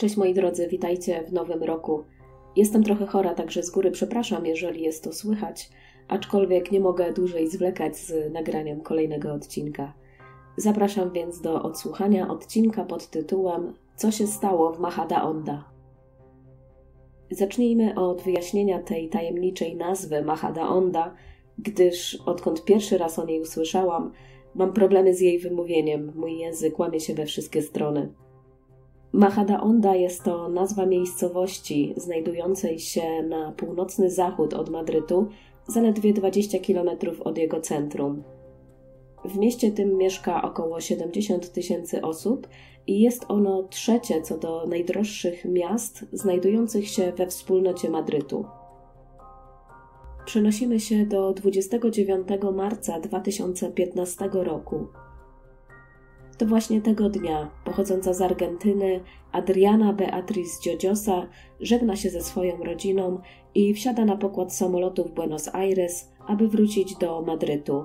Cześć moi drodzy, witajcie w nowym roku. Jestem trochę chora, także z góry przepraszam, jeżeli jest to słychać, aczkolwiek nie mogę dłużej zwlekać z nagraniem kolejnego odcinka. Zapraszam więc do odsłuchania odcinka pod tytułem Co się stało w Majadahonda? Zacznijmy od wyjaśnienia tej tajemniczej nazwy Majadahonda, gdyż odkąd pierwszy raz o niej usłyszałam, mam problemy z jej wymówieniem, mój język łamie się we wszystkie strony. Majadahonda jest to nazwa miejscowości znajdującej się na północny zachód od Madrytu, zaledwie 20 km od jego centrum. W mieście tym mieszka około 70 000 osób i jest ono trzecie co do najdroższych miast znajdujących się we wspólnocie Madrytu. Przenosimy się do 29 marca 2015 roku. To właśnie tego dnia, pochodząca z Argentyny, Adriana Beatriz Lloyosa żegna się ze swoją rodziną i wsiada na pokład samolotu w Buenos Aires, aby wrócić do Madrytu.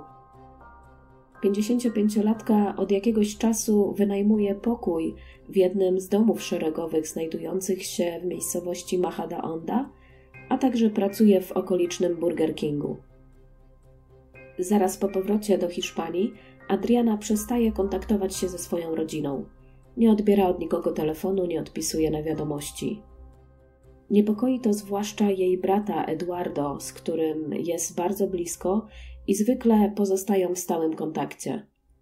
55-latka od jakiegoś czasu wynajmuje pokój w jednym z domów szeregowych znajdujących się w miejscowości Majadahonda, a także pracuje w okolicznym Burger Kingu. Zaraz po powrocie do Hiszpanii Adriana przestaje kontaktować się ze swoją rodziną. Nie odbiera od nikogo telefonu, nie odpisuje na wiadomości. Niepokoi to zwłaszcza jej brata Eduardo, z którym jest bardzo blisko i zwykle pozostają w stałym kontakcie.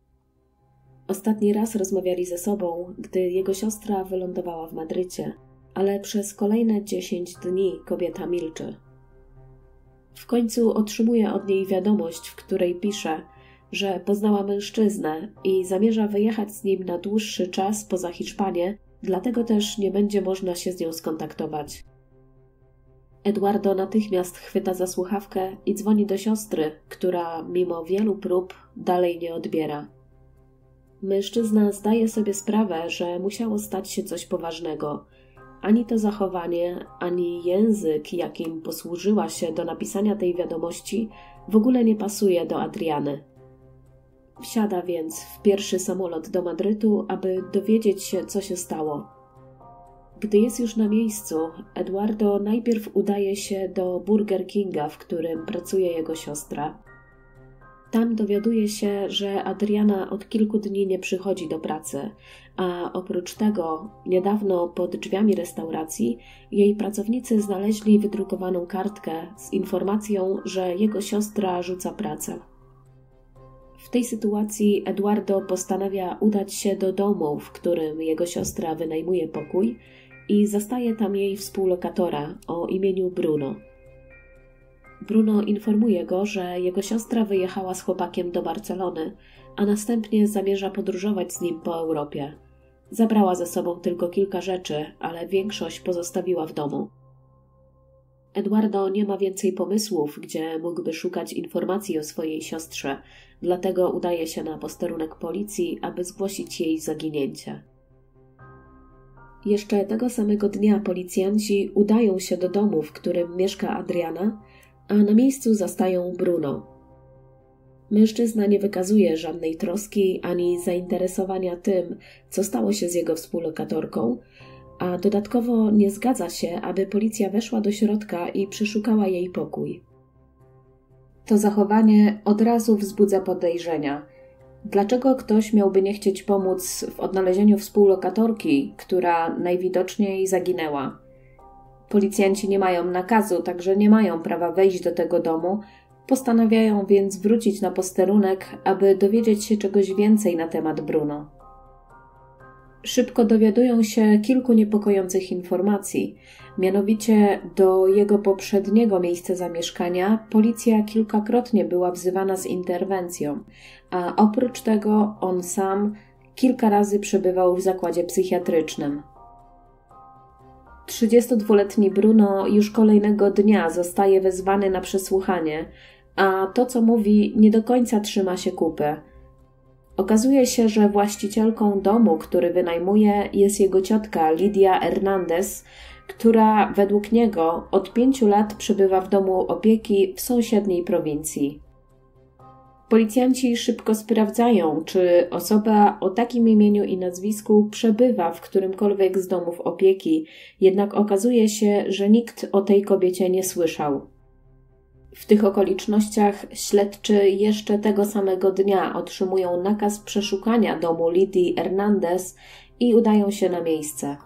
Ostatni raz rozmawiali ze sobą, gdy jego siostra wylądowała w Madrycie, ale przez kolejne 10 dni kobieta milczy. W końcu otrzymuje od niej wiadomość, w której pisze, że poznała mężczyznę i zamierza wyjechać z nim na dłuższy czas poza Hiszpanię, dlatego też nie będzie można się z nią skontaktować. Eduardo natychmiast chwyta za słuchawkę i dzwoni do siostry, która mimo wielu prób dalej nie odbiera. Mężczyzna zdaje sobie sprawę, że musiało stać się coś poważnego. Ani to zachowanie, ani język, jakim posłużyła się do napisania tej wiadomości, w ogóle nie pasuje do Adriany. Wsiada więc w pierwszy samolot do Madrytu, aby dowiedzieć się, co się stało. Gdy jest już na miejscu, Eduardo najpierw udaje się do Burger Kinga, w którym pracuje jego siostra. Tam dowiaduje się, że Adriana od kilku dni nie przychodzi do pracy, a oprócz tego niedawno pod drzwiami restauracji jej pracownicy znaleźli wydrukowaną kartkę z informacją, że jego siostra rzuca pracę. W tej sytuacji Eduardo postanawia udać się do domu, w którym jego siostra wynajmuje pokój i zastaje tam jej współlokatora o imieniu Bruno. Bruno informuje go, że jego siostra wyjechała z chłopakiem do Barcelony, a następnie zamierza podróżować z nim po Europie. Zabrała ze sobą tylko kilka rzeczy, ale większość pozostawiła w domu. Eduardo nie ma więcej pomysłów, gdzie mógłby szukać informacji o swojej siostrze, dlatego udaje się na posterunek policji, aby zgłosić jej zaginięcie. Jeszcze tego samego dnia policjanci udają się do domu, w którym mieszka Adriana, a na miejscu zastają Bruno. Mężczyzna nie wykazuje żadnej troski ani zainteresowania tym, co stało się z jego współlokatorką, a dodatkowo nie zgadza się, aby policja weszła do środka i przeszukała jej pokój. To zachowanie od razu wzbudza podejrzenia. Dlaczego ktoś miałby nie chcieć pomóc w odnalezieniu współlokatorki, która najwidoczniej zaginęła? Policjanci nie mają nakazu, także nie mają prawa wejść do tego domu, postanawiają więc wrócić na posterunek, aby dowiedzieć się czegoś więcej na temat Bruno. Szybko dowiadują się kilku niepokojących informacji. Mianowicie do jego poprzedniego miejsca zamieszkania policja kilkakrotnie była wzywana z interwencją, a oprócz tego on sam kilka razy przebywał w zakładzie psychiatrycznym. 32-letni Bruno już kolejnego dnia zostaje wezwany na przesłuchanie, a to, co mówi, nie do końca trzyma się kupy. Okazuje się, że właścicielką domu, który wynajmuje, jest jego ciotka Lidia Hernandez, która według niego od 5 lat przebywa w domu opieki w sąsiedniej prowincji. Policjanci szybko sprawdzają, czy osoba o takim imieniu i nazwisku przebywa w którymkolwiek z domów opieki, jednak okazuje się, że nikt o tej kobiecie nie słyszał. W tych okolicznościach śledczy jeszcze tego samego dnia otrzymują nakaz przeszukania domu Lidii Hernandez i udają się na miejsce.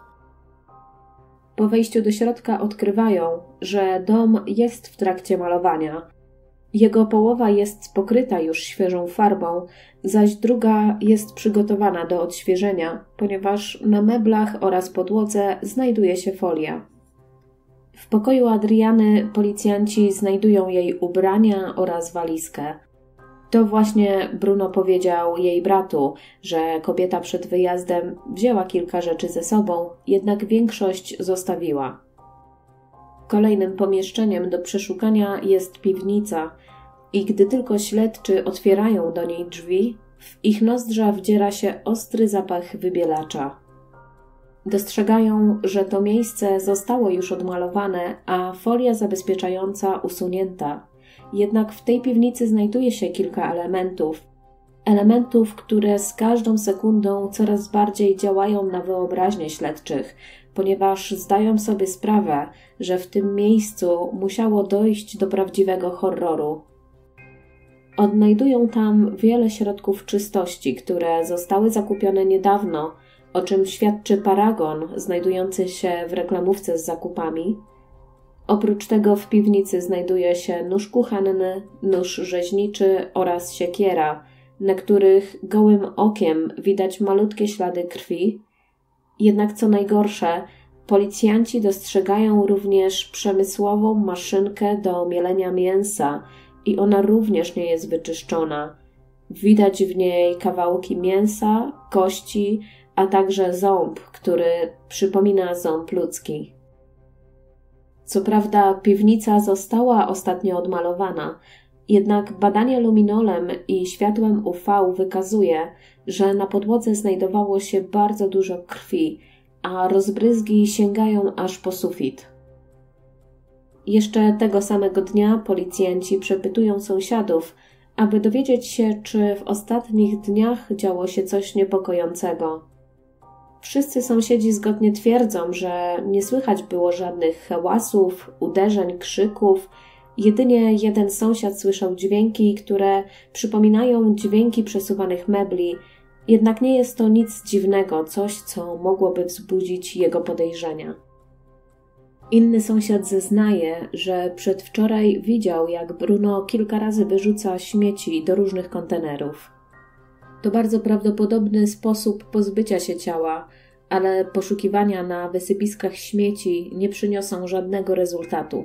Po wejściu do środka odkrywają, że dom jest w trakcie malowania. Jego połowa jest pokryta już świeżą farbą, zaś druga jest przygotowana do odświeżenia, ponieważ na meblach oraz podłodze znajduje się folia. W pokoju Adriany policjanci znajdują jej ubrania oraz walizkę. To właśnie Bruno powiedział jej bratu, że kobieta przed wyjazdem wzięła kilka rzeczy ze sobą, jednak większość zostawiła. Kolejnym pomieszczeniem do przeszukania jest piwnica i gdy tylko śledczy otwierają do niej drzwi, w ich nozdrza wdziera się ostry zapach wybielacza. Dostrzegają, że to miejsce zostało już odmalowane, a folia zabezpieczająca usunięta. Jednak w tej piwnicy znajduje się kilka elementów, które z każdą sekundą coraz bardziej działają na wyobraźnię śledczych, ponieważ zdają sobie sprawę, że w tym miejscu musiało dojść do prawdziwego horroru. Odnajdują tam wiele środków czystości, które zostały zakupione niedawno, o czym świadczy paragon znajdujący się w reklamówce z zakupami. Oprócz tego w piwnicy znajduje się nóż kuchenny, nóż rzeźniczy oraz siekiera, na których gołym okiem widać malutkie ślady krwi. Jednak co najgorsze, policjanci dostrzegają również przemysłową maszynkę do mielenia mięsa i ona również nie jest wyczyszczona. Widać w niej kawałki mięsa, kości, a także ząb, który przypomina ząb ludzki. Co prawda piwnica została ostatnio odmalowana, jednak badanie luminolem i światłem UV wykazuje, że na podłodze znajdowało się bardzo dużo krwi, a rozbryzgi sięgają aż po sufit. Jeszcze tego samego dnia policjanci przepytują sąsiadów, aby dowiedzieć się, czy w ostatnich dniach działo się coś niepokojącego. Wszyscy sąsiedzi zgodnie twierdzą, że nie słychać było żadnych hałasów, uderzeń, krzyków. Jedynie jeden sąsiad słyszał dźwięki, które przypominają dźwięki przesuwanych mebli, jednak nie jest to nic dziwnego, coś, co mogłoby wzbudzić jego podejrzenia. Inny sąsiad zeznaje, że przedwczoraj widział, jak Bruno kilka razy wyrzuca śmieci do różnych kontenerów. To bardzo prawdopodobny sposób pozbycia się ciała, ale poszukiwania na wysypiskach śmieci nie przyniosą żadnego rezultatu.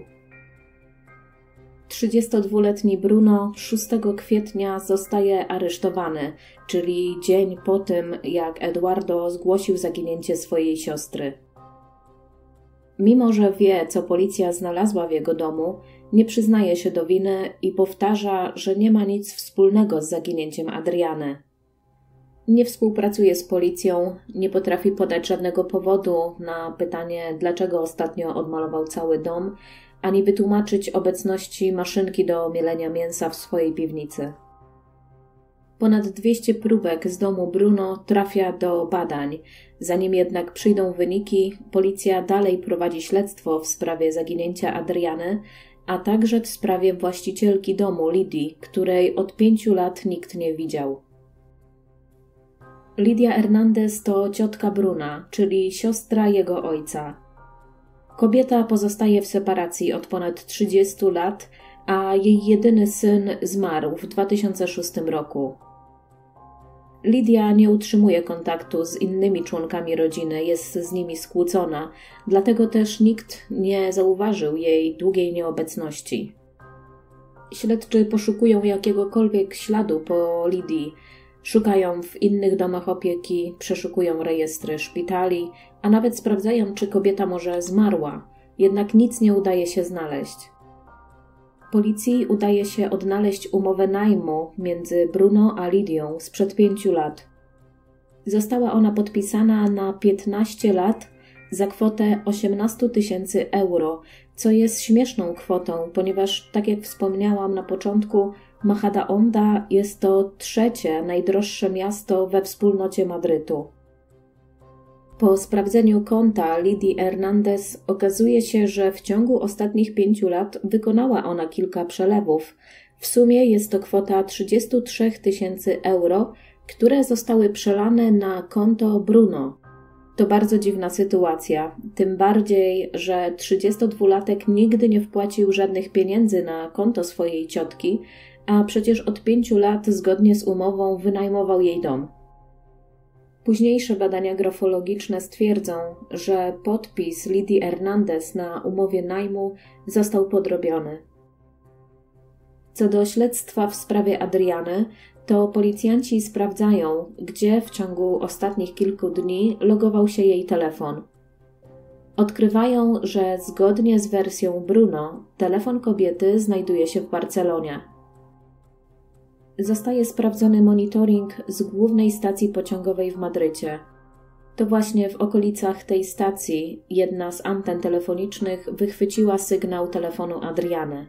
32-letni Bruno 6 kwietnia zostaje aresztowany, czyli dzień po tym, jak Eduardo zgłosił zaginięcie swojej siostry. Mimo że wie, co policja znalazła w jego domu, nie przyznaje się do winy i powtarza, że nie ma nic wspólnego z zaginięciem Adriany. Nie współpracuje z policją, nie potrafi podać żadnego powodu na pytanie, dlaczego ostatnio odmalował cały dom, ani wytłumaczyć obecności maszynki do mielenia mięsa w swojej piwnicy. Ponad 200 próbek z domu Bruno trafia do badań. Zanim jednak przyjdą wyniki, policja dalej prowadzi śledztwo w sprawie zaginięcia Adriany, a także w sprawie właścicielki domu Lidii, której od 5 lat nikt nie widział. Lidia Hernandez to ciotka Bruna, czyli siostra jego ojca. Kobieta pozostaje w separacji od ponad 30 lat, a jej jedyny syn zmarł w 2006 roku. Lidia nie utrzymuje kontaktu z innymi członkami rodziny, jest z nimi skłócona, dlatego też nikt nie zauważył jej długiej nieobecności. Śledczy poszukują jakiegokolwiek śladu po Lidii, szukają w innych domach opieki, przeszukują rejestry szpitali, a nawet sprawdzają, czy kobieta może zmarła, jednak nic nie udaje się znaleźć. Policji udaje się odnaleźć umowę najmu między Bruno a Lidią sprzed 5 lat. Została ona podpisana na 15 lat za kwotę 18 000 euro, co jest śmieszną kwotą, ponieważ, tak jak wspomniałam na początku, Majadahonda jest to trzecie najdroższe miasto we wspólnocie Madrytu. Po sprawdzeniu konta Lidii Hernandez okazuje się, że w ciągu ostatnich 5 lat wykonała ona kilka przelewów. W sumie jest to kwota 33 000 euro, które zostały przelane na konto Bruno. To bardzo dziwna sytuacja, tym bardziej, że 32-latek nigdy nie wpłacił żadnych pieniędzy na konto swojej ciotki, a przecież od 5 lat zgodnie z umową wynajmował jej dom. Późniejsze badania grafologiczne stwierdzą, że podpis Lidii Hernandez na umowie najmu został podrobiony. Co do śledztwa w sprawie Adriany, to policjanci sprawdzają, gdzie w ciągu ostatnich kilku dni logował się jej telefon. Odkrywają, że zgodnie z wersją Bruno, telefon kobiety znajduje się w Barcelonie. Zostaje sprawdzony monitoring z głównej stacji pociągowej w Madrycie. To właśnie w okolicach tej stacji jedna z anten telefonicznych wychwyciła sygnał telefonu Adriany.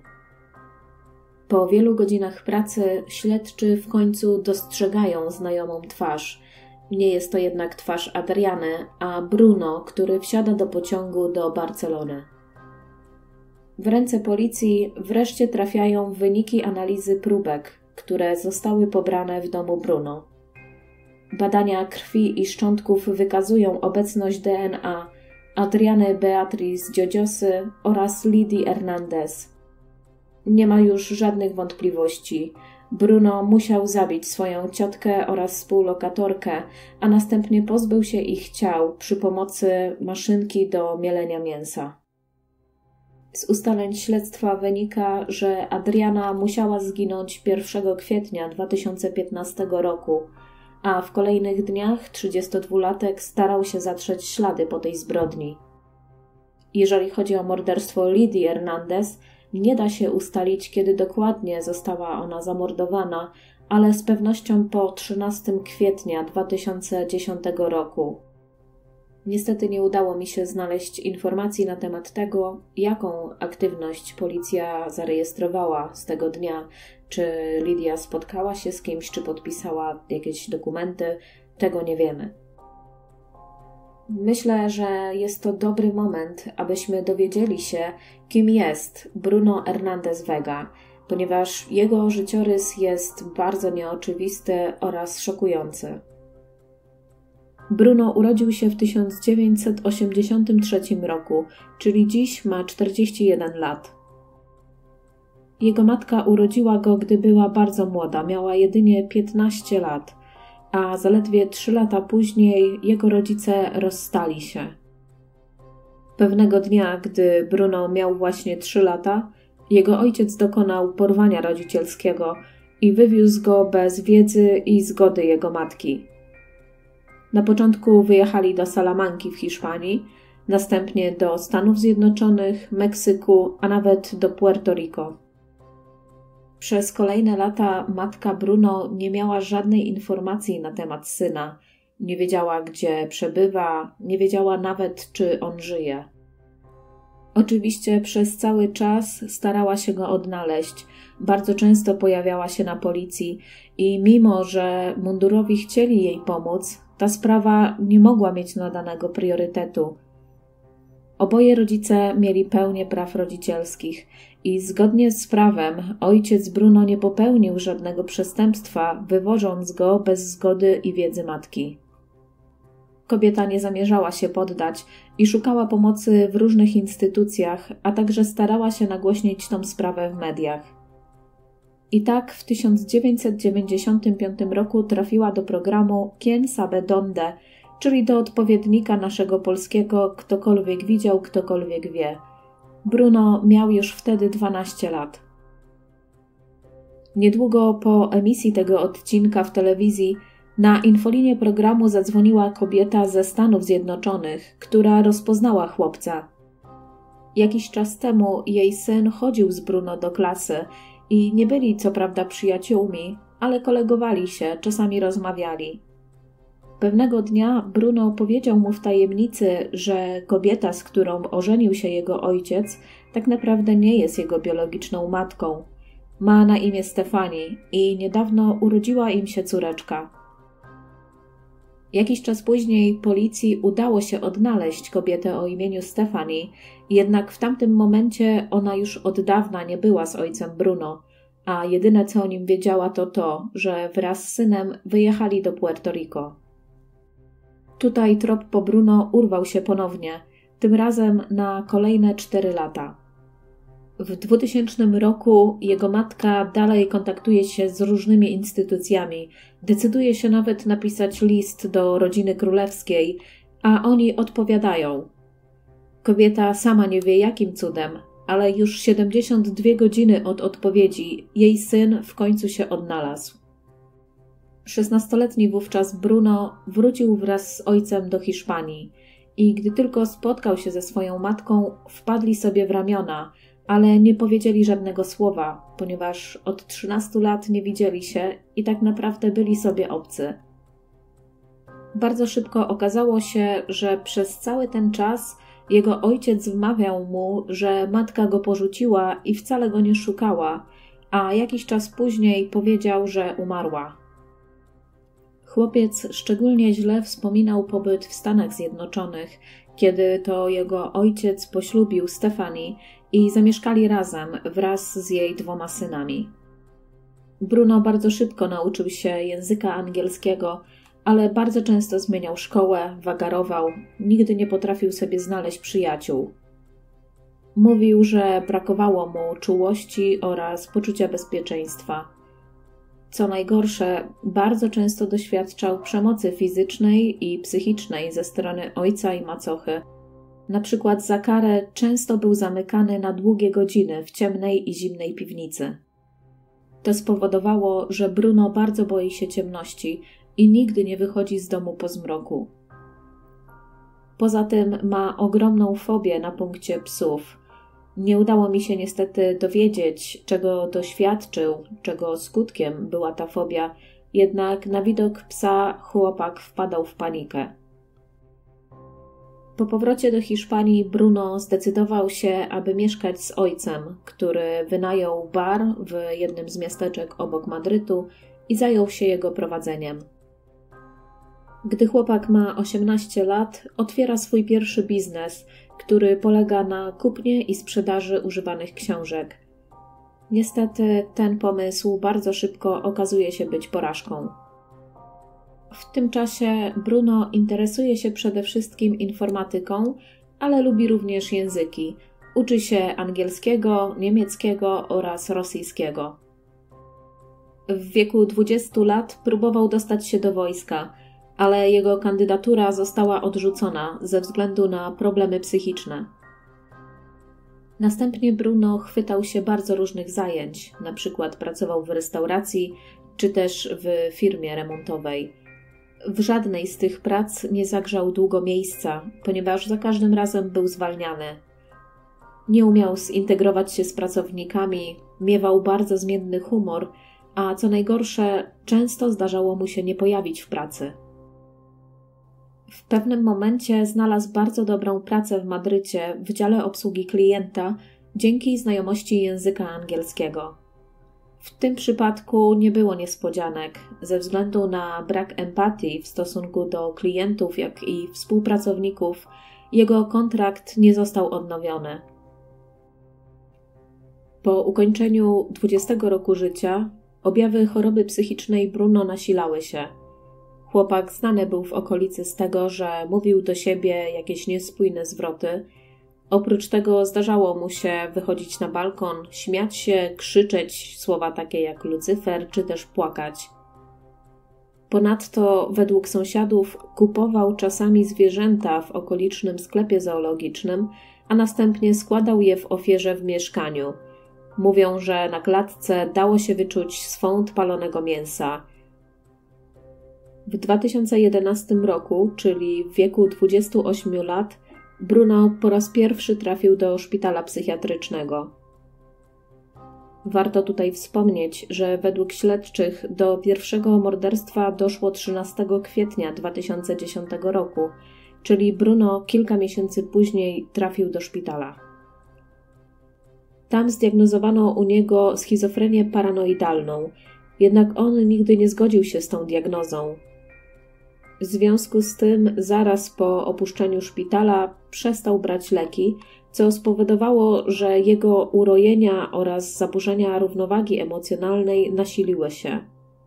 Po wielu godzinach pracy śledczy w końcu dostrzegają znajomą twarz. Nie jest to jednak twarz Adriany, a Bruno, który wsiada do pociągu do Barcelony. W ręce policji wreszcie trafiają wyniki analizy próbek, które zostały pobrane w domu Bruno. Badania krwi i szczątków wykazują obecność DNA Adriany Beatriz Dziodziosy oraz Lidii Hernandez. Nie ma już żadnych wątpliwości. Bruno musiał zabić swoją ciotkę oraz współlokatorkę, a następnie pozbył się ich ciał przy pomocy maszynki do mielenia mięsa. Z ustaleń śledztwa wynika, że Adriana musiała zginąć 1 kwietnia 2015 roku, a w kolejnych dniach 32-latek starał się zatrzeć ślady po tej zbrodni. Jeżeli chodzi o morderstwo Lidii Hernandez, nie da się ustalić, kiedy dokładnie została ona zamordowana, ale z pewnością po 13 kwietnia 2010 roku. Niestety nie udało mi się znaleźć informacji na temat tego, jaką aktywność policja zarejestrowała z tego dnia. Czy Lidia spotkała się z kimś, czy podpisała jakieś dokumenty, tego nie wiemy. Myślę, że jest to dobry moment, abyśmy dowiedzieli się, kim jest Bruno Hernández Vega, ponieważ jego życiorys jest bardzo nieoczywisty oraz szokujący. Bruno urodził się w 1983 roku, czyli dziś ma 41 lat. Jego matka urodziła go, gdy była bardzo młoda, miała jedynie 15 lat, a zaledwie 3 lata później jego rodzice rozstali się. Pewnego dnia, gdy Bruno miał właśnie 3 lata, jego ojciec dokonał porwania rodzicielskiego i wywiózł go bez wiedzy i zgody jego matki. Na początku wyjechali do Salamanki w Hiszpanii, następnie do Stanów Zjednoczonych, Meksyku, a nawet do Puerto Rico. Przez kolejne lata matka Bruno nie miała żadnej informacji na temat syna. Nie wiedziała, gdzie przebywa, nie wiedziała nawet, czy on żyje. Oczywiście przez cały czas starała się go odnaleźć. Bardzo często pojawiała się na policji i mimo, że mundurowi chcieli jej pomóc, ta sprawa nie mogła mieć nadanego priorytetu. Oboje rodzice mieli pełnię praw rodzicielskich i zgodnie z prawem ojciec Bruno nie popełnił żadnego przestępstwa, wywożąc go bez zgody i wiedzy matki. Kobieta nie zamierzała się poddać i szukała pomocy w różnych instytucjach, a także starała się nagłośnić tą sprawę w mediach. I tak w 1995 roku trafiła do programu Quien sabe dónde, czyli do odpowiednika naszego polskiego Ktokolwiek widział, ktokolwiek wie. Bruno miał już wtedy 12 lat. Niedługo po emisji tego odcinka w telewizji na infolinię programu zadzwoniła kobieta ze Stanów Zjednoczonych, która rozpoznała chłopca. Jakiś czas temu jej syn chodził z Bruno do klasy i nie byli co prawda przyjaciółmi, ale kolegowali się, czasami rozmawiali. Pewnego dnia Bruno powiedział mu w tajemnicy, że kobieta, z którą ożenił się jego ojciec, tak naprawdę nie jest jego biologiczną matką. Ma na imię Stefani i niedawno urodziła im się córeczka. Jakiś czas później policji udało się odnaleźć kobietę o imieniu Stefani, jednak w tamtym momencie ona już od dawna nie była z ojcem Bruno, a jedyne co o nim wiedziała to, że wraz z synem wyjechali do Puerto Rico. Tutaj trop po Bruno urwał się ponownie, tym razem na kolejne 4 lata. W 2000 roku jego matka dalej kontaktuje się z różnymi instytucjami, decyduje się nawet napisać list do rodziny królewskiej, a oni odpowiadają. Kobieta sama nie wie jakim cudem, ale już 72 godziny od odpowiedzi jej syn w końcu się odnalazł. 16-letni wówczas Bruno wrócił wraz z ojcem do Hiszpanii i gdy tylko spotkał się ze swoją matką, wpadli sobie w ramiona, ale nie powiedzieli żadnego słowa, ponieważ od 13 lat nie widzieli się i tak naprawdę byli sobie obcy. Bardzo szybko okazało się, że przez cały ten czas jego ojciec wmawiał mu, że matka go porzuciła i wcale go nie szukała, a jakiś czas później powiedział, że umarła. Chłopiec szczególnie źle wspominał pobyt w Stanach Zjednoczonych, kiedy to jego ojciec poślubił Stefani i zamieszkali razem wraz z jej 2 synami. Bruno bardzo szybko nauczył się języka angielskiego, ale bardzo często zmieniał szkołę, wagarował, nigdy nie potrafił sobie znaleźć przyjaciół. Mówił, że brakowało mu czułości oraz poczucia bezpieczeństwa. Co najgorsze, bardzo często doświadczał przemocy fizycznej i psychicznej ze strony ojca i macochy. Na przykład za karę często był zamykany na długie godziny w ciemnej i zimnej piwnicy. To spowodowało, że Bruno bardzo boi się ciemności i nigdy nie wychodzi z domu po zmroku. Poza tym ma ogromną fobię na punkcie psów. Nie udało mi się niestety dowiedzieć, czego doświadczył, czego skutkiem była ta fobia, jednak na widok psa chłopak wpadał w panikę. Po powrocie do Hiszpanii Bruno zdecydował się, aby mieszkać z ojcem, który wynajął bar w jednym z miasteczek obok Madrytu i zajął się jego prowadzeniem. Gdy chłopak ma 18 lat, otwiera swój pierwszy biznes, który polega na kupnie i sprzedaży używanych książek. Niestety ten pomysł bardzo szybko okazuje się być porażką. W tym czasie Bruno interesuje się przede wszystkim informatyką, ale lubi również języki. Uczy się angielskiego, niemieckiego oraz rosyjskiego. W wieku 20 lat próbował dostać się do wojska, ale jego kandydatura została odrzucona ze względu na problemy psychiczne. Następnie Bruno chwytał się bardzo różnych zajęć, na przykład pracował w restauracji czy też w firmie remontowej. W żadnej z tych prac nie zagrzał długo miejsca, ponieważ za każdym razem był zwalniany. Nie umiał zintegrować się z pracownikami, miewał bardzo zmienny humor, a co najgorsze, często zdarzało mu się nie pojawić w pracy. W pewnym momencie znalazł bardzo dobrą pracę w Madrycie w dziale obsługi klienta dzięki znajomości języka angielskiego. W tym przypadku nie było niespodzianek. Ze względu na brak empatii w stosunku do klientów, jak i współpracowników, jego kontrakt nie został odnowiony. Po ukończeniu 20 roku życia objawy choroby psychicznej Bruno nasilały się. Chłopak znany był w okolicy z tego, że mówił do siebie jakieś niespójne zwroty. Oprócz tego zdarzało mu się wychodzić na balkon, śmiać się, krzyczeć słowa takie jak Lucyfer, czy też płakać. Ponadto, według sąsiadów, kupował czasami zwierzęta w okolicznym sklepie zoologicznym, a następnie składał je w ofierze w mieszkaniu. Mówią, że na klatce dało się wyczuć swąd palonego mięsa. W 2011 roku, czyli w wieku 28 lat, Bruno po raz pierwszy trafił do szpitala psychiatrycznego. Warto tutaj wspomnieć, że według śledczych do pierwszego morderstwa doszło 13 kwietnia 2010 roku, czyli Bruno kilka miesięcy później trafił do szpitala. Tam zdiagnozowano u niego schizofrenię paranoidalną, jednak on nigdy nie zgodził się z tą diagnozą. W związku z tym zaraz po opuszczeniu szpitala przestał brać leki, co spowodowało, że jego urojenia oraz zaburzenia równowagi emocjonalnej nasiliły się.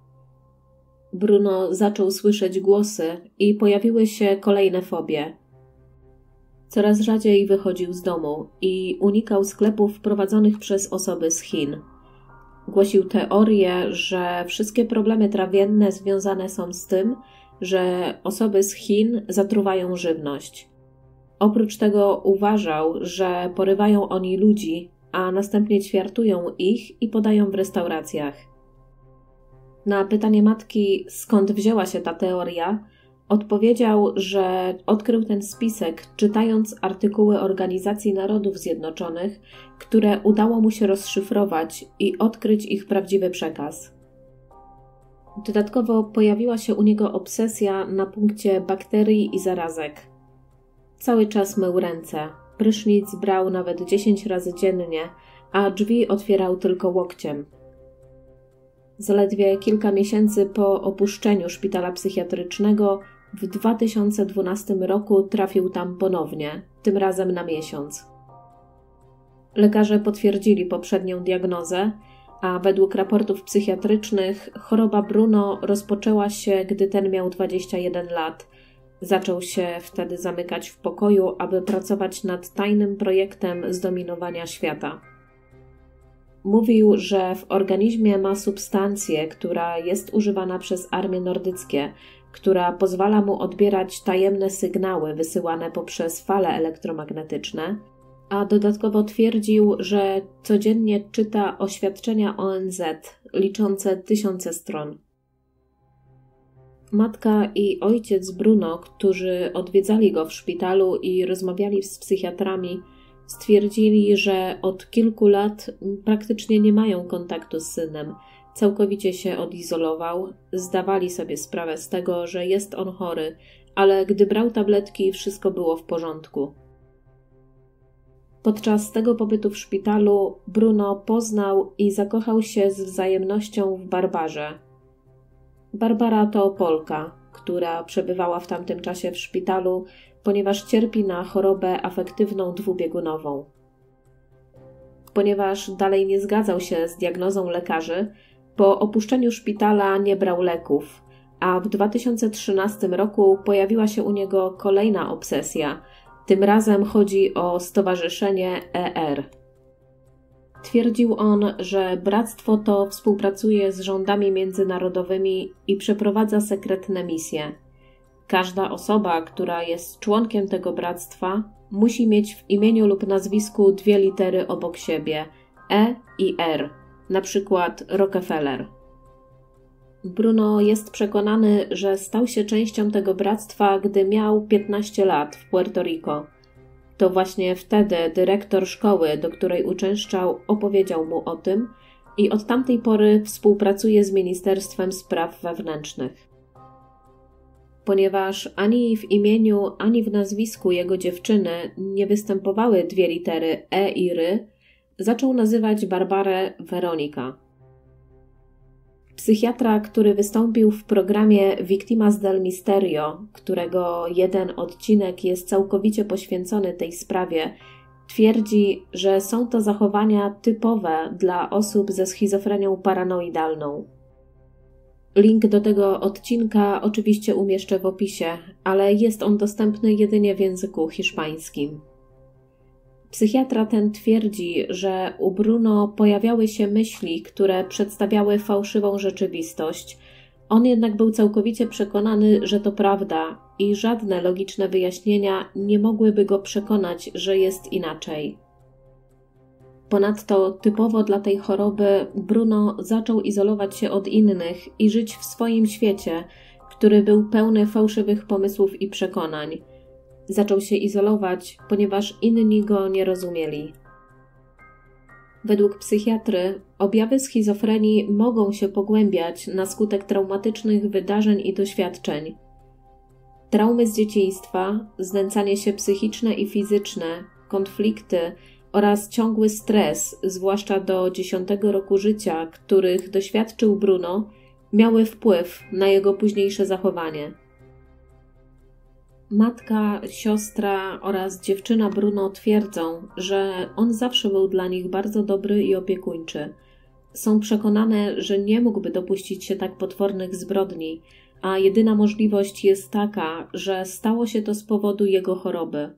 Bruno zaczął słyszeć głosy i pojawiły się kolejne fobie. Coraz rzadziej wychodził z domu i unikał sklepów prowadzonych przez osoby z Chin. Głosił teorię, że wszystkie problemy trawienne związane są z tym, że osoby z Chin zatruwają żywność. Oprócz tego uważał, że porywają oni ludzi, a następnie ćwiartują ich i podają w restauracjach. Na pytanie matki, skąd wzięła się ta teoria, odpowiedział, że odkrył ten spisek, czytając artykuły Organizacji Narodów Zjednoczonych, które udało mu się rozszyfrować i odkryć ich prawdziwy przekaz. Dodatkowo pojawiła się u niego obsesja na punkcie bakterii i zarazek. Cały czas mył ręce, prysznic brał nawet 10 razy dziennie, a drzwi otwierał tylko łokciem. Zaledwie kilka miesięcy po opuszczeniu szpitala psychiatrycznego w 2012 roku trafił tam ponownie, tym razem na miesiąc. Lekarze potwierdzili poprzednią diagnozę, a według raportów psychiatrycznych choroba Bruno rozpoczęła się, gdy ten miał 21 lat. Zaczął się wtedy zamykać w pokoju, aby pracować nad tajnym projektem zdominowania świata. Mówił, że w organizmie ma substancję, która jest używana przez armie nordyckie, która pozwala mu odbierać tajemne sygnały wysyłane poprzez fale elektromagnetyczne, a dodatkowo twierdził, że codziennie czyta oświadczenia ONZ liczące 1000 stron. Matka i ojciec Bruno, którzy odwiedzali go w szpitalu i rozmawiali z psychiatrami, stwierdzili, że od kilku lat praktycznie nie mają kontaktu z synem. Całkowicie się odizolował, zdawali sobie sprawę z tego, że jest on chory, ale gdy brał tabletki, wszystko było w porządku. Podczas tego pobytu w szpitalu Bruno poznał i zakochał się z wzajemnością w Barbarze. Barbara to Polka, która przebywała w tamtym czasie w szpitalu, ponieważ cierpi na chorobę afektywną dwubiegunową. Ponieważ dalej nie zgadzał się z diagnozą lekarzy, po opuszczeniu szpitala nie brał leków, a w 2013 roku pojawiła się u niego kolejna obsesja. Tym razem chodzi o stowarzyszenie ER. Twierdził on, że bractwo to współpracuje z rządami międzynarodowymi i przeprowadza sekretne misje. Każda osoba, która jest członkiem tego bractwa, musi mieć w imieniu lub nazwisku 2 litery obok siebie, E i R, na przykład Rockefeller. Bruno jest przekonany, że stał się częścią tego bractwa, gdy miał 15 lat w Puerto Rico. To właśnie wtedy dyrektor szkoły, do której uczęszczał, opowiedział mu o tym i od tamtej pory współpracuje z Ministerstwem Spraw Wewnętrznych. Ponieważ ani w imieniu, ani w nazwisku jego dziewczyny nie występowały 2 litery E i R, zaczął nazywać Barbarę Weronika. Psychiatra, który wystąpił w programie Víctimas del Misterio, którego jeden odcinek jest całkowicie poświęcony tej sprawie, twierdzi, że są to zachowania typowe dla osób ze schizofrenią paranoidalną. Link do tego odcinka oczywiście umieszczę w opisie, ale jest on dostępny jedynie w języku hiszpańskim. Psychiatra ten twierdzi, że u Bruno pojawiały się myśli, które przedstawiały fałszywą rzeczywistość. On jednak był całkowicie przekonany, że to prawda i żadne logiczne wyjaśnienia nie mogłyby go przekonać, że jest inaczej. Ponadto typowo dla tej choroby Bruno zaczął izolować się od innych i żyć w swoim świecie, który był pełny fałszywych pomysłów i przekonań. Zaczął się izolować, ponieważ inni go nie rozumieli. Według psychiatry objawy schizofrenii mogą się pogłębiać na skutek traumatycznych wydarzeń i doświadczeń. Traumy z dzieciństwa, znęcanie się psychiczne i fizyczne, konflikty, oraz ciągły stres, zwłaszcza do 10 roku życia, których doświadczył Bruno, miały wpływ na jego późniejsze zachowanie. Matka, siostra oraz dziewczyna Bruno twierdzą, że on zawsze był dla nich bardzo dobry i opiekuńczy. Są przekonane, że nie mógłby dopuścić się tak potwornych zbrodni, a jedyna możliwość jest taka, że stało się to z powodu jego choroby.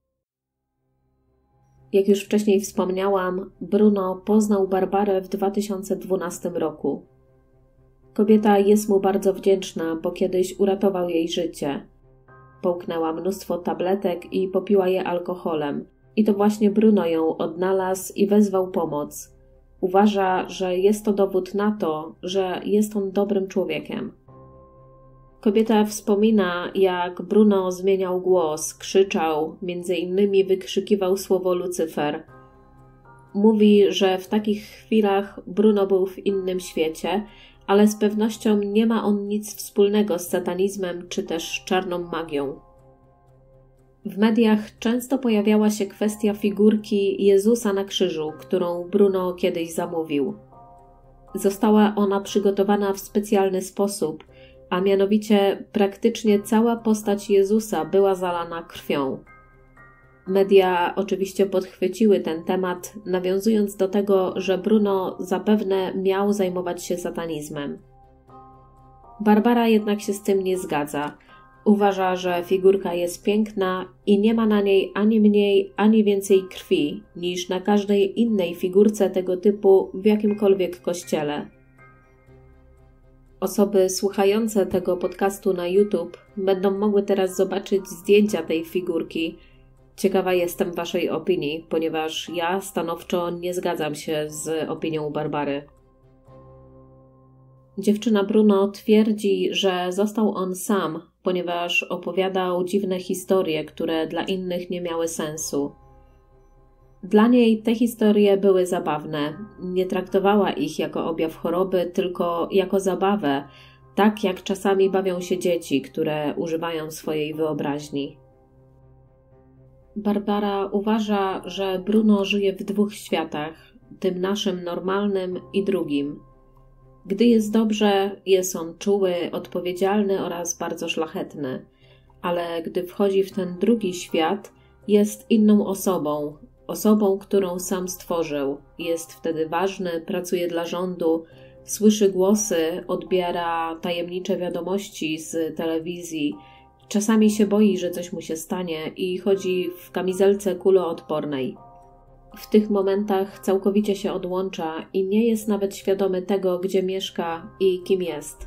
Jak już wcześniej wspomniałam, Bruno poznał Barbarę w 2012 roku. Kobieta jest mu bardzo wdzięczna, bo kiedyś uratował jej życie. Połknęła mnóstwo tabletek i popiła je alkoholem. I to właśnie Bruno ją odnalazł i wezwał pomoc. Uważa, że jest to dowód na to, że jest on dobrym człowiekiem. Kobieta wspomina, jak Bruno zmieniał głos, krzyczał, między innymi wykrzykiwał słowo Lucyfer. Mówi, że w takich chwilach Bruno był w innym świecie, ale z pewnością nie ma on nic wspólnego z satanizmem czy też czarną magią. W mediach często pojawiała się kwestia figurki Jezusa na krzyżu, którą Bruno kiedyś zamówił. Została ona przygotowana w specjalny sposób, a mianowicie praktycznie cała postać Jezusa była zalana krwią. Media oczywiście podchwyciły ten temat, nawiązując do tego, że Bruno zapewne miał zajmować się satanizmem. Barbara jednak się z tym nie zgadza. Uważa, że figurka jest piękna i nie ma na niej ani mniej, ani więcej krwi niż na każdej innej figurce tego typu w jakimkolwiek kościele. Osoby słuchające tego podcastu na YouTube będą mogły teraz zobaczyć zdjęcia tej figurki. Ciekawa jestem Waszej opinii, ponieważ ja stanowczo nie zgadzam się z opinią Barbary. Dziewczyna Bruno twierdzi, że został on sam, ponieważ opowiadał dziwne historie, które dla innych nie miały sensu. Dla niej te historie były zabawne. Nie traktowała ich jako objaw choroby, tylko jako zabawę, tak jak czasami bawią się dzieci, które używają swojej wyobraźni. Barbara uważa, że Bruno żyje w dwóch światach, tym naszym normalnym i drugim. Gdy jest dobrze, jest on czuły, odpowiedzialny oraz bardzo szlachetny, ale gdy wchodzi w ten drugi świat, jest inną osobą, którą sam stworzył. Jest wtedy ważny, pracuje dla rządu, słyszy głosy, odbiera tajemnicze wiadomości z telewizji. Czasami się boi, że coś mu się stanie i chodzi w kamizelce kuloodpornej. W tych momentach całkowicie się odłącza i nie jest nawet świadomy tego, gdzie mieszka i kim jest.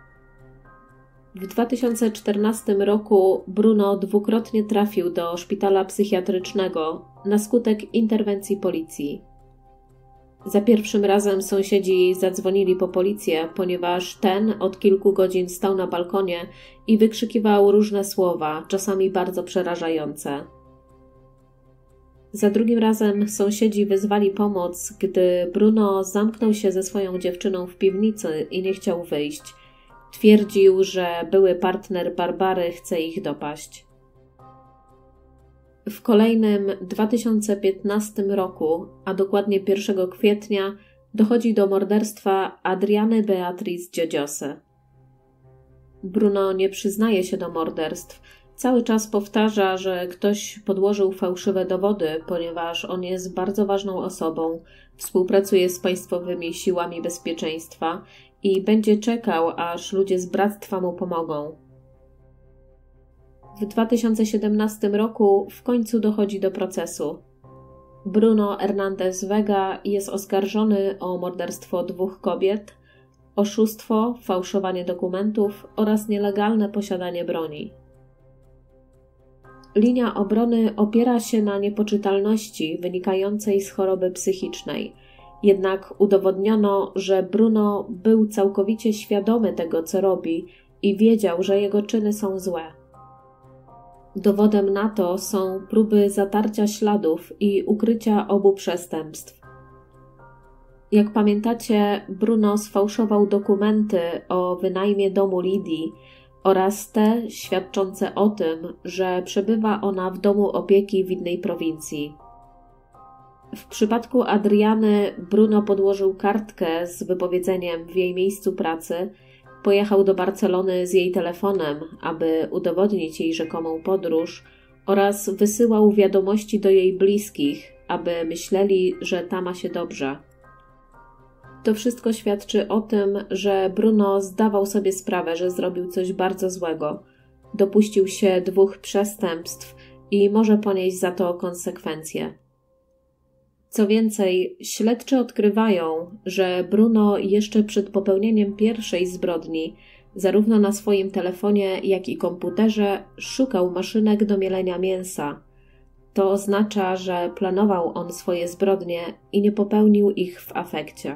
W 2014 roku Bruno dwukrotnie trafił do szpitala psychiatrycznego na skutek interwencji policji. Za pierwszym razem sąsiedzi zadzwonili po policję, ponieważ ten od kilku godzin stał na balkonie i wykrzykiwał różne słowa, czasami bardzo przerażające. Za drugim razem sąsiedzi wezwali pomoc, gdy Bruno zamknął się ze swoją dziewczyną w piwnicy i nie chciał wyjść. Twierdził, że były partner Barbary chce ich dopaść. W kolejnym 2015 roku, a dokładnie 1 kwietnia, dochodzi do morderstwa Adriany Beatriz Dziodziosy. Bruno nie przyznaje się do morderstw. Cały czas powtarza, że ktoś podłożył fałszywe dowody, ponieważ on jest bardzo ważną osobą, współpracuje z państwowymi siłami bezpieczeństwa i będzie czekał, aż ludzie z bractwa mu pomogą. W 2017 roku w końcu dochodzi do procesu. Bruno Hernandez Vega jest oskarżony o morderstwo 2 kobiet, oszustwo, fałszowanie dokumentów oraz nielegalne posiadanie broni. Linia obrony opiera się na niepoczytalności wynikającej z choroby psychicznej. Jednak udowodniono, że Bruno był całkowicie świadomy tego, co robi i wiedział, że jego czyny są złe. Dowodem na to są próby zatarcia śladów i ukrycia obu przestępstw. Jak pamiętacie, Bruno sfałszował dokumenty o wynajmie domu Lidii oraz te świadczące o tym, że przebywa ona w domu opieki w innej prowincji. W przypadku Adriany Bruno podłożył kartkę z wypowiedzeniem w jej miejscu pracy, pojechał do Barcelony z jej telefonem, aby udowodnić jej rzekomą podróż oraz wysyłał wiadomości do jej bliskich, aby myśleli, że ta ma się dobrze. To wszystko świadczy o tym, że Bruno zdawał sobie sprawę, że zrobił coś bardzo złego, dopuścił się 2 przestępstw i może ponieść za to konsekwencje. Co więcej, śledczy odkrywają, że Bruno jeszcze przed popełnieniem pierwszej zbrodni, zarówno na swoim telefonie, jak i komputerze, szukał maszynek do mielenia mięsa. To oznacza, że planował on swoje zbrodnie i nie popełnił ich w afekcie.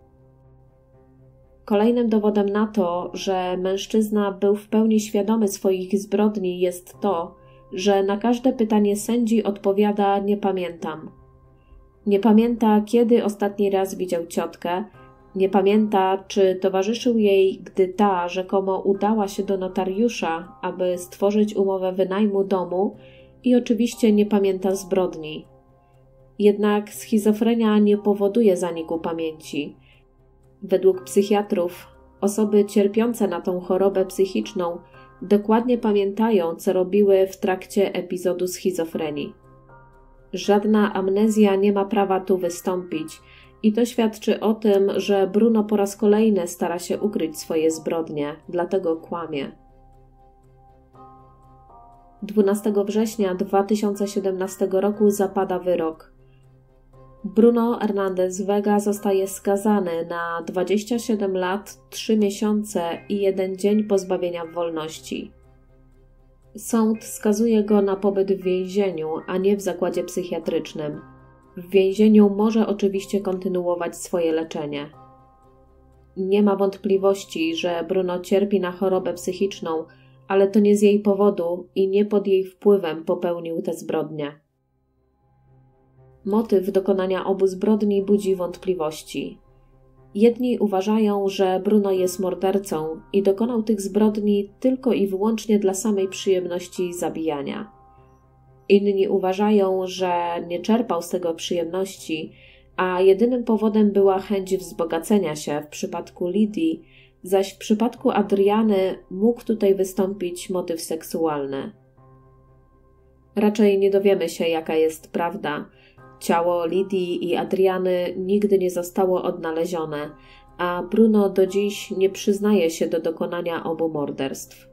Kolejnym dowodem na to, że mężczyzna był w pełni świadomy swoich zbrodni, jest to, że na każde pytanie sędzi odpowiada: nie pamiętam. Nie pamięta, kiedy ostatni raz widział ciotkę, nie pamięta, czy towarzyszył jej, gdy ta rzekomo udała się do notariusza, aby stworzyć umowę wynajmu domu, i oczywiście nie pamięta zbrodni. Jednak schizofrenia nie powoduje zaniku pamięci. Według psychiatrów osoby cierpiące na tą chorobę psychiczną dokładnie pamiętają, co robiły w trakcie epizodu schizofrenii. Żadna amnezja nie ma prawa tu wystąpić i to świadczy o tym, że Bruno po raz kolejny stara się ukryć swoje zbrodnie, dlatego kłamie. 12 września 2017 roku zapada wyrok. Bruno Hernández Vega zostaje skazany na 27 lat, 3 miesiące i 1 dzień pozbawienia wolności. Sąd skazuje go na pobyt w więzieniu, a nie w zakładzie psychiatrycznym. W więzieniu może oczywiście kontynuować swoje leczenie. Nie ma wątpliwości, że Bruno cierpi na chorobę psychiczną, ale to nie z jej powodu i nie pod jej wpływem popełnił te zbrodnie. Motyw dokonania obu zbrodni budzi wątpliwości. Jedni uważają, że Bruno jest mordercą i dokonał tych zbrodni tylko i wyłącznie dla samej przyjemności zabijania. Inni uważają, że nie czerpał z tego przyjemności, a jedynym powodem była chęć wzbogacenia się w przypadku Lidii, zaś w przypadku Adriany mógł tutaj wystąpić motyw seksualny. Raczej nie dowiemy się, jaka jest prawda. Ciało Lidii i Adriany nigdy nie zostało odnalezione, a Bruno do dziś nie przyznaje się do dokonania obu morderstw.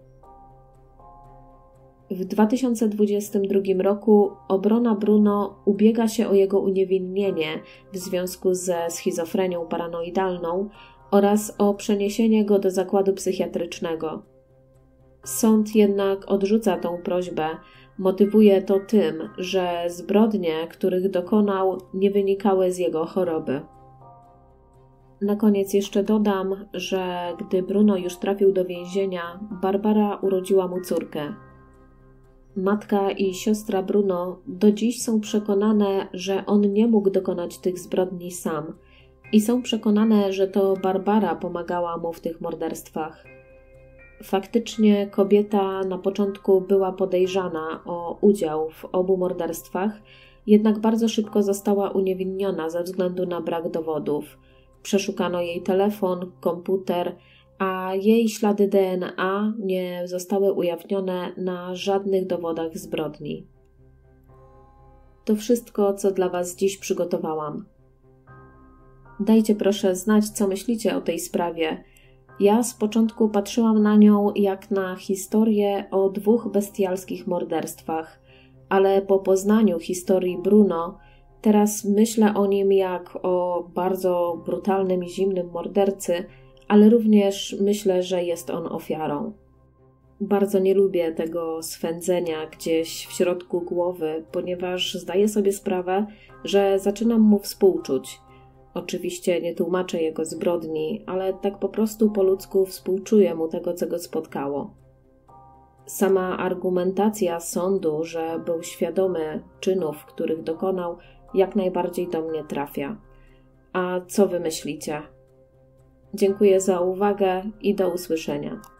W 2022 roku obrona Bruno ubiega się o jego uniewinnienie w związku ze schizofrenią paranoidalną oraz o przeniesienie go do zakładu psychiatrycznego. Sąd jednak odrzuca tą prośbę, motywuje to tym, że zbrodnie, których dokonał, nie wynikały z jego choroby. Na koniec jeszcze dodam, że gdy Bruno już trafił do więzienia, Barbara urodziła mu córkę. Matka i siostra Bruno do dziś są przekonane, że on nie mógł dokonać tych zbrodni sam i są przekonane, że to Barbara pomagała mu w tych morderstwach. Faktycznie kobieta na początku była podejrzana o udział w obu morderstwach, jednak bardzo szybko została uniewinniona ze względu na brak dowodów. Przeszukano jej telefon, komputer, a jej ślady DNA nie zostały ujawnione na żadnych dowodach zbrodni. To wszystko, co dla Was dziś przygotowałam. Dajcie proszę znać, co myślicie o tej sprawie. Ja z początku patrzyłam na nią jak na historię o 2 bestialskich morderstwach, ale po poznaniu historii Bruno teraz myślę o nim jak o bardzo brutalnym i zimnym mordercy, ale również myślę, że jest on ofiarą. Bardzo nie lubię tego swędzenia gdzieś w środku głowy, ponieważ zdaję sobie sprawę, że zaczynam mu współczuć. Oczywiście nie tłumaczę jego zbrodni, ale tak po prostu po ludzku współczuję mu tego, co go spotkało. Sama argumentacja sądu, że był świadomy czynów, których dokonał, jak najbardziej do mnie trafia. A co wy myślicie? Dziękuję za uwagę i do usłyszenia.